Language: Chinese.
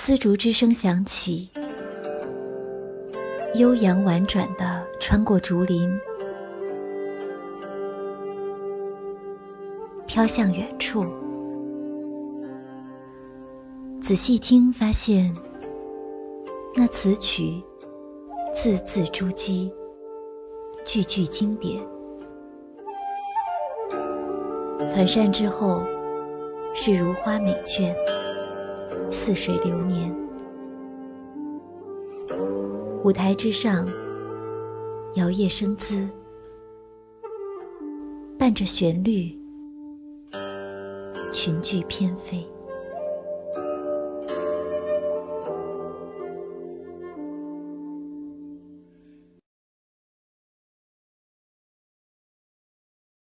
丝竹之声响起，悠扬婉转地穿过竹林，飘向远处。仔细听，发现那词曲字字珠玑，句句经典。团扇之后是如花美眷，似水流年。舞台之上，摇曳生姿，伴着旋律，群聚翩飞。